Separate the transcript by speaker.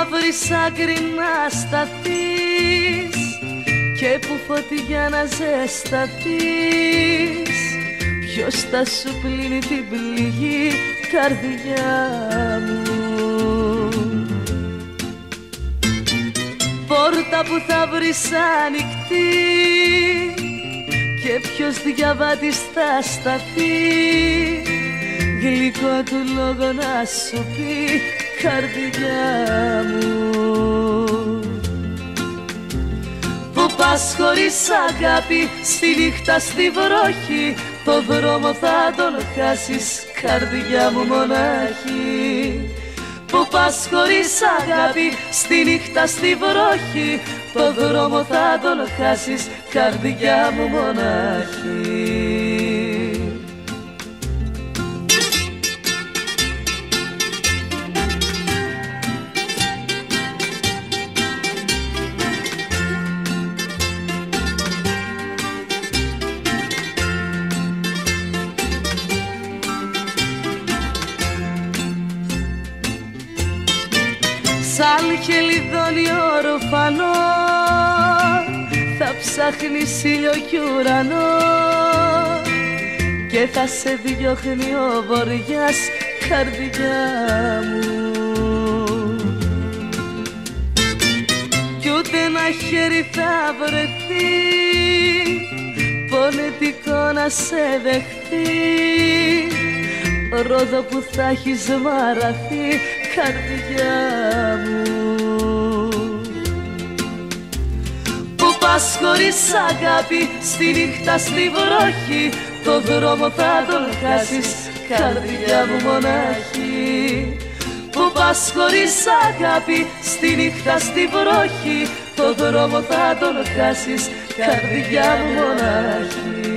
Speaker 1: θα βρεις άκρη να σταθείς και που φωτιά να ζεσταθείς? Ποιος θα σου πλύνει την πληγή, καρδιά μου? Πόρτα που θα βρεις ανοιχτή και ποιος διαβάτης θα σταθεί, γλυκό του λόγο να σου πει, καρδιά μου. Που πας χωρίς αγάπη, στη νύχτα στη βροχή, το δρόμο θα τον χάσεις, καρδιά μου μονάχη. Που πας χωρίς αγάπη, στη νύχτα στη βροχή, το δρόμο θα τον χάσεις, καρδιά μου μονάχη. Σαν χελιδόνι ορφανό θα ψάχνεις ήλιο κι ουρανό και θα σε διώχνει ο βοριάς, καρδιά μου. Κι ούτε ένα χέρι θα βρεθεί πονετικό να σε δεχτεί, ρόδο που θα έχεις μαραθεί, καρδιά μου. Που πας χωρίς αγάπη, στη νύχτα στη βροχή, το δρόμο θα τον χάσεις, καρδιά μου μονάχη. Που πας χωρίς αγάπη, στη νύχτα στη βροχή, το δρόμο θα τον χάσεις, καρδιά μου μονάχη.